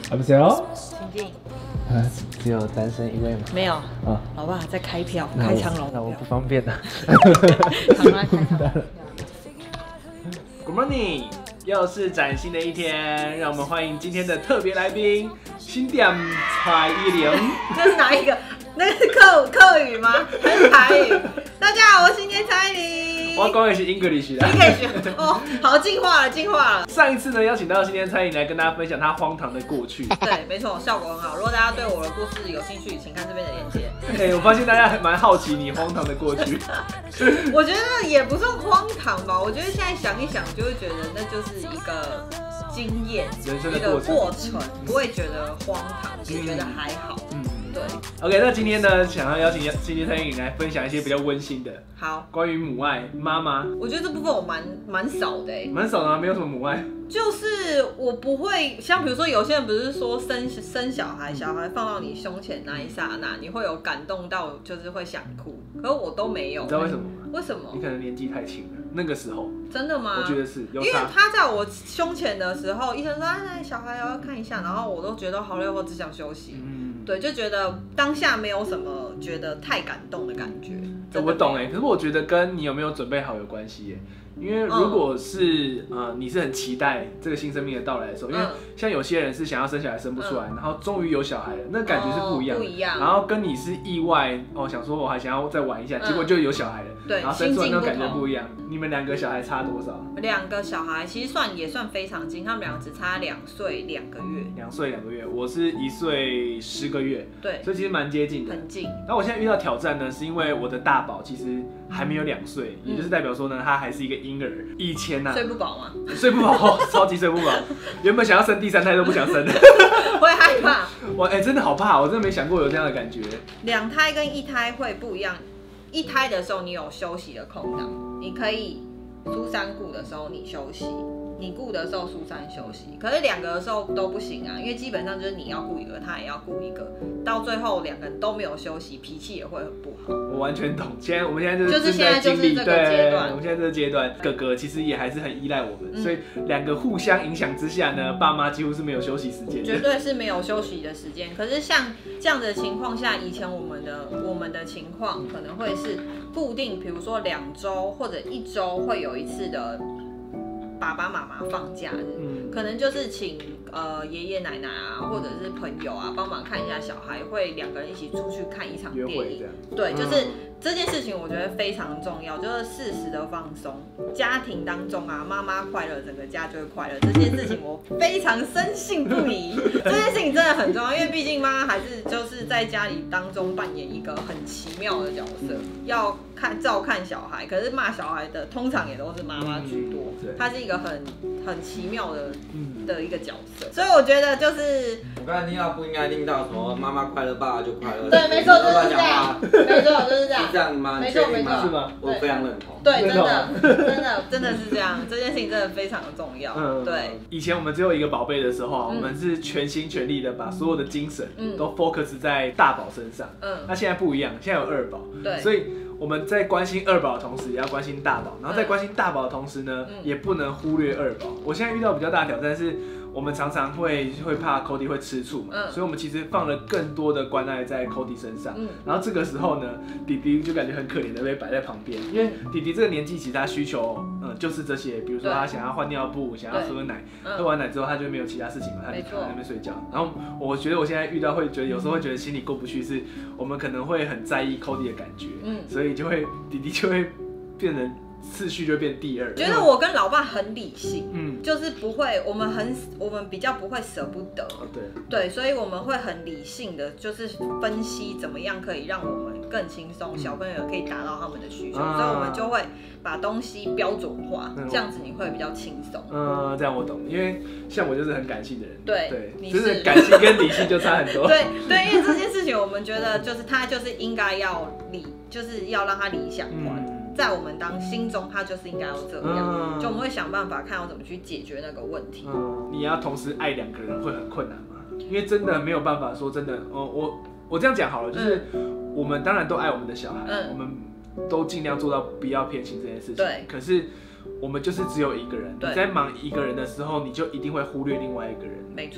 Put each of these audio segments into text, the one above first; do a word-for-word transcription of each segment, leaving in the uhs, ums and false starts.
啊不是哦， 请进。 啊，只有单身一位吗？ 没有啊， 老爸在开票，开长龙。 那我不方便了。 长来开长龙。 Good morning， 又是崭新的一天，让我们欢迎今天的特别来宾，新店蔡依林。 那是哪一个？那个是客客语吗？还是台语？大家好，我是新店蔡依林。 我讲的是 English 啦。 English 哦，好进化了，进化了。 上一次呢，邀请到新店蔡依林来跟大家分享她荒唐的过去。 对，没错，效果很好。如果大家对我的故事有兴趣，请看这边的链接。 哎、欸，我发现大家还蛮好奇你荒唐的过去。 我觉得也不算荒唐吧，我觉得现在想一想，就会觉得那就是一个经验， 人生的一个过程， 过程，不会觉得荒唐，只觉得还好。嗯，对。 OK， 那今天呢，想要邀请今天蔡依林来分享一些比较温馨的， 好， 关于母爱、妈妈。 我觉得这部分我蛮蛮少的、欸， 蛮少的吗？没有什么母爱。 就是我不会像比如说有些人不是说生生小孩，小孩放到你胸前那一刹那，你会有感动到就是会想哭，可是我都没有。 你知道为什么吗？ 为什么？ 你可能年纪太轻了，那个时候。 真的吗？ 我觉得是，有因为他在我胸前的时候，医生说哎，小孩要看一下，然后我都觉得好累，我只想休息。嗯，对，就觉得当下没有什么觉得太感动的感觉。 我懂哎、欸，可是我觉得跟你有没有准备好有关系耶、欸。因为如果是、嗯、呃你是很期待这个新生命的到来的时候，因为像有些人是想要生小孩生不出来，嗯、然后终于有小孩了，那感觉是不一样的。哦、不一样。然后跟你是意外哦，想说我还想要再玩一下，嗯、结果就有小孩了， 对， 然后生出来那种感觉不一样。你们两个小孩差多少？ 两个小孩其实算也算非常近，他们两个只差两岁两个月。 两岁两个月，我是一岁十个月， 对， 所以其实蛮接近的， 很近。 然后我现在遇到挑战呢，是因为我的大宝其实还没有两岁，嗯、也就是代表说呢，他还是一个婴儿。以前呢、啊， 睡不饱吗？ 睡不饱，超级睡不饱。原本想要生第三胎都不想生了， 会害怕。 我哎、欸，真的好怕，我真的没想过有这样的感觉。 两胎跟一胎会不一样，一胎的时候你有休息的空档，你可以苏珊顾的时候你休息。你顾的时候苏珊休息，可是两个的时候都不行啊，因为基本上就是你要顾一个，他也要顾一个，到最后两个人都没有休息，脾气也会很不好。 我完全懂，现在我们现在就是就是现在就是这个阶段， 我们现在这个阶段，哥哥其实也还是很依赖我们，嗯、所以两个互相影响之下呢，爸妈几乎是没有休息时间， 绝对是没有休息的时间。可是像这样的情况下，以前我们的我们的情况可能会是固定，比如说两周或者一周会有一次的。爸爸妈妈放假日，嗯、可能就是请呃爷爷奶奶啊，或者是朋友啊，帮忙看一下小孩，会两个人一起出去看一场电影。对，就是这件事情，我觉得非常重要，就是适时的放松。家庭当中啊，妈妈快乐，整个家就会快乐。这件事情我非常深信不疑。这件事情真的很重要，因为毕竟妈妈还是就是在家里当中扮演一个很奇妙的角色，要看照看小孩，可是骂小孩的通常也都是妈妈居多。她是一个很很奇妙的的一个角色，所以我觉得就是我刚才听到不应该听到什么妈妈快乐，爸爸就快乐。 对，没错，就是这样，没错，就是这样， 是这样吗？ 没错，没错， 是吗？ 我非常认同。 对，真的，真的，真的是这样，这件事情真的非常的重要。嗯，对。 以前我们只有一个宝贝的时候啊，我们是全心全力的把所有的精神都 focus 在大宝身上。嗯，那现在不一样，现在有二宝，对，所以。我们在关心二宝的同时，也要关心大宝，然后在关心大宝的同时呢，嗯、也不能忽略二宝。我现在遇到比较大的挑战是，我们常常会会怕 Cody 会吃醋嘛，嗯、所以我们其实放了更多的关爱在 Cody 身上。嗯、然后这个时候呢，弟弟就感觉很可怜的被摆在旁边，因为弟弟这个年纪其实他需求，嗯，就是这些，比如说他想要换尿布，想要喝奶，喝完奶之后他就没有其他事情嘛，他就躺在那边睡觉。然后我觉得我现在遇到会觉得有时候会觉得心里过不去，是我们可能会很在意 Cody 的感觉，嗯，所以就会弟弟就会变成。次序就变第二。 觉得我跟老爸很理性，嗯，就是不会，我们很，我们比较不会舍不得， 哦、对， 对，所以我们会很理性的，就是分析怎么样可以让我们更轻松，嗯、小朋友可以达到他们的需求，啊、所以我们就会把东西标准化，嗯、这样子你会比较轻松。 嗯，这样我懂，因为像我就是很感性的人， 对， 对，就是感性跟理性就差很多。 对对，因为这件事情我们觉得就是他就是应该要理，就是要让他理想化。嗯在我们当心中，他就是应该要这样，嗯、就我们会想办法看要怎么去解决那个问题。 嗯、你要同时爱两个人会很困难吗？因为真的没有办法说真的，哦，我我这样讲好了，就是我们当然都爱我们的小孩，嗯、我们都尽量做到不要偏心这件事情。对，可是我们就是只有一个人，你在忙一个人的时候，你就一定会忽略另外一个人。 没错。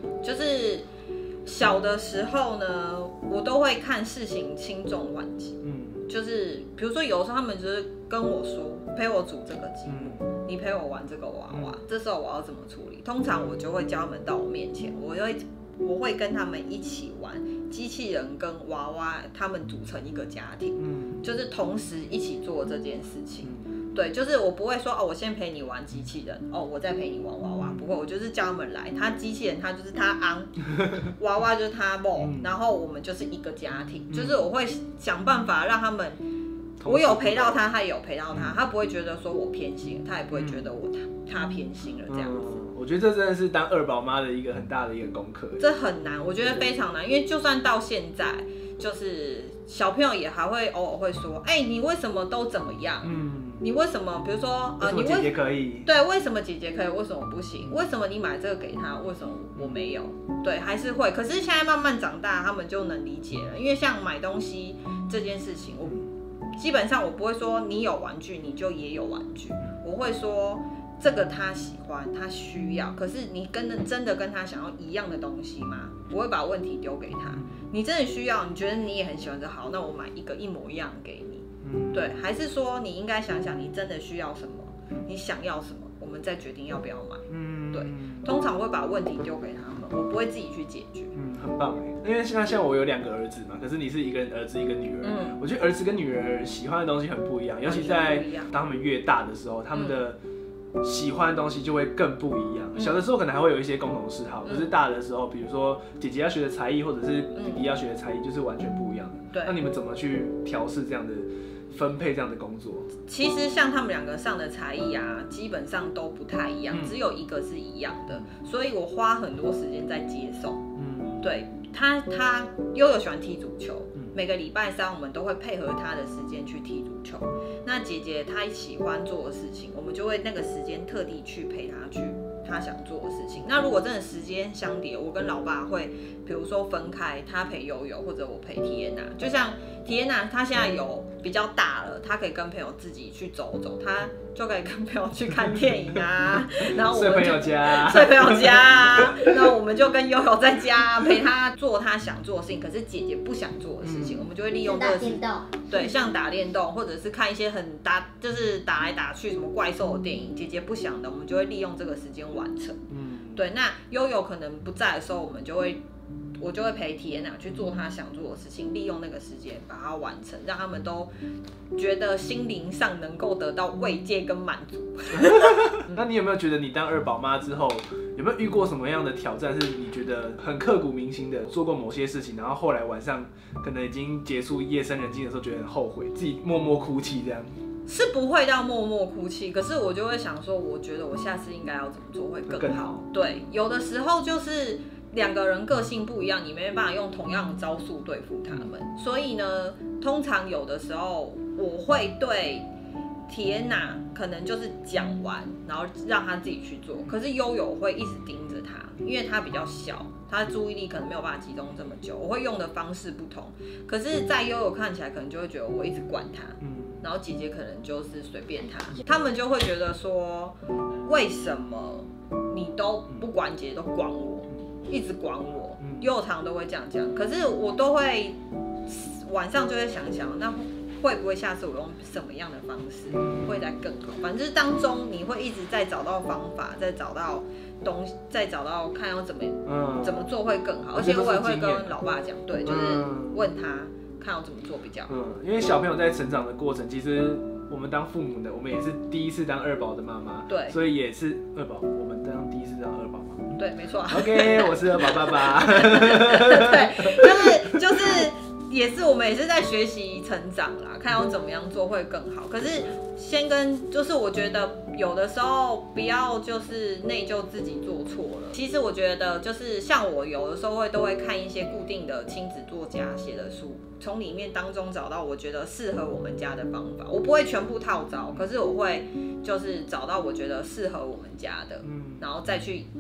就是小的时候呢，我都会看事情轻重缓急。嗯，就是比如说有的时候他们就是跟我说陪我组这个积木，嗯、你陪我玩这个娃娃，嗯、这时候我要怎么处理？通常我就会叫他们到我面前，我会我会跟他们一起玩机器人跟娃娃，他们组成一个家庭，嗯、就是同时一起做这件事情。嗯对，就是我不会说哦，我先陪你玩机器人，哦，我再陪你玩娃娃。不会，我就是叫他们来，他机器人他就是他昂，娃娃就是他梦，然后我们就是一个家庭，就是我会想办法让他们，我有陪到他，他也有陪到他，他不会觉得说我偏心，他也不会觉得我他他偏心了这样子。 嗯，我觉得这真的是当二宝妈的一个很大的一个功课。 这很难，我觉得非常难，因为就算到现在，就是小朋友也还会偶尔会说，哎、欸，你为什么都怎么样？嗯。你为什么？比如说， 呃，你姐姐可以， 对，为什么姐姐可以，为什么不行？为什么你买这个给他，为什么我没有？对，还是会。可是现在慢慢长大，他们就能理解了。因为像买东西这件事情，我基本上我不会说你有玩具你就也有玩具，我会说这个他喜欢，他需要。可是你跟真的跟他想要一样的东西吗？我会把问题丢给他。你真的需要，你觉得你也很喜欢这，好，那我买一个一模一样给你。对，还是说你应该想想你真的需要什么，你想要什么，我们再决定要不要买。嗯，对，通常会把问题丢给他们，我不会自己去解决。 嗯，很棒哎，因为像像我有两个儿子嘛，可是你是一个儿子一个女儿，嗯，我觉得儿子跟女儿喜欢的东西很不一样，尤其在当他们越大的时候，他们的喜欢的东西就会更不一样。小的时候可能还会有一些共同嗜好，可是大的时候，比如说姐姐要学的才艺，或者是弟弟要学的才艺，就是完全不一样的。对，那你们怎么去调试这样的？分配这样的工作， 其实像他们两个上的才艺啊，基本上都不太一样，嗯、只有一个是一样的，所以我花很多时间在接送。嗯，对他，他悠悠喜欢踢足球，嗯、每个礼拜三我们都会配合他的时间去踢足球。那姐姐她喜欢做的事情，我们就会那个时间特地去陪她去他想做的事情。那如果真的时间相叠，我跟老爸会，比如说分开，他陪悠悠，或者我陪提耶娜。就像提耶娜，她现在有比较大了，她可以跟朋友自己去走走，她就可以跟朋友去看电影啊，然后我们就睡朋友家， 睡朋友家啊，然后我们就跟悠悠在家陪她做她想做的事情，可是姐姐不想做的事情，嗯、我们就会利用这个时间，对，像打电动，或者是看一些很打，就是打来打去什么怪兽的电影，姐姐不想的，我们就会利用这个时间完成。嗯，对，那悠悠可能不在的时候，我们就会。我就会陪提耶娜去做他想做的事情，利用那个时间把它完成，让他们都觉得心灵上能够得到慰藉跟满足。 那你有没有觉得你当二宝妈之后，有没有遇过什么样的挑战，是你觉得很刻骨铭心的？做过某些事情，然后后来晚上可能已经结束夜深人静的时候，觉得很后悔，自己默默哭泣这样？ 是不会到默默哭泣，可是我就会想说，我觉得我下次应该要怎么做会更好。更好对，有的时候就是两个人个性不一样，你没办法用同样的招数对付他们，所以呢，通常有的时候我会对提耶娜可能就是讲完，然后让他自己去做，可是悠悠会一直盯着他，因为他比较小，他的注意力可能没有办法集中这么久，我会用的方式不同，可是在悠悠看起来可能就会觉得我一直管他，嗯，然后姐姐可能就是随便他，他们就会觉得说，为什么你都不管姐姐，都管我，一直管我，悠悠常都会这样讲，可是我都会晚上就会想想，那会不会下次我用什么样的方式会再更好？反正就是当中你会一直在找到方法，再找到东西，再找到看要怎么、嗯、怎么做会更好。而且我也会跟老爸讲，对，就是问他看要怎么做比较好。 嗯，因为小朋友在成长的过程，其实我们当父母的，我们也是第一次当二宝的妈妈， 对， 所以也是二宝，我们当第一次当二宝嘛。 对，没错。 OK， 我是二宝爸爸。 对，就是就是。也是我们也是在学习成长啦，看要怎么样做会更好。可是先跟就是我觉得有的时候不要就是内疚自己做错了。其实我觉得就是像我有的时候会都会看一些固定的亲子作家写的书，从里面当中找到我觉得适合我们家的方法。我不会全部套招，可是我会就是找到我觉得适合我们家的，然后再去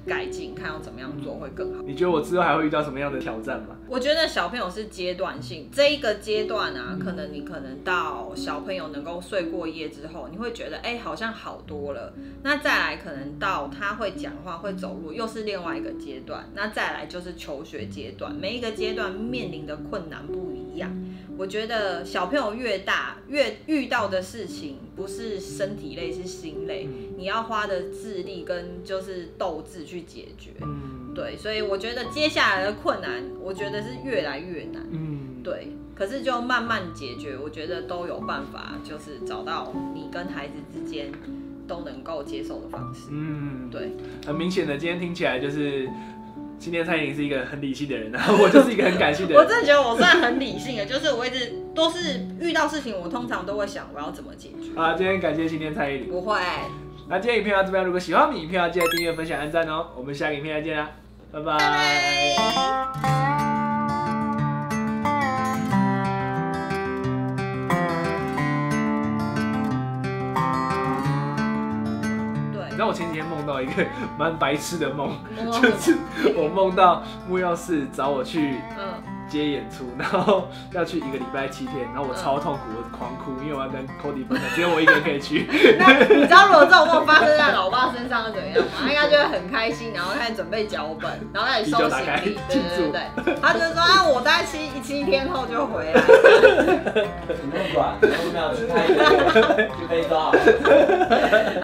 改进，看要怎么样做会更好。 你觉得我之后还会遇到什么样的挑战吗？ 我觉得小朋友是阶段性，这一个阶段啊，可能你可能到小朋友能够睡过夜之后，你会觉得哎、欸、好像好多了。那再来可能到他会讲话会走路，又是另外一个阶段。那再来就是求学阶段，每一个阶段面临的困难不一样。我觉得小朋友越大，越遇到的事情不是身体累，是心累，你要花的智力跟就是斗志去解决。嗯，对，所以我觉得接下来的困难，我觉得是越来越难。嗯，对，可是就慢慢解决，我觉得都有办法，就是找到你跟孩子之间都能够接受的方式。嗯，对， 很明显的，今天听起来就是。今天蔡依林是一个很理性的人，然后我就是一个很感性的人。 我真的觉得我算很理性的，就是我一直都是遇到事情，我通常都会想我要怎么解决。 好，今天感谢今天蔡依林。 不会。 那今天影片到这边，如果喜欢我们影片，要记得订阅、分享、按赞哦。我们下个影片再见啦，拜拜。拜拜。你知道我前几天梦到一个蛮白痴的梦，就是我梦到木曜四找我去接演出，然后要去一个礼拜七天，然后我超痛苦，我狂哭，因为我要跟 Cody 分享，只有我一个人可以去。 那你知道如果这种梦发生在老爸身上是怎样吗？他应该就会很开心，然后开始准备脚本，然后开始收行李，对对对，他就说啊，我大概七七天后就回来。 怎么那么短？都没有去开一个去非洲。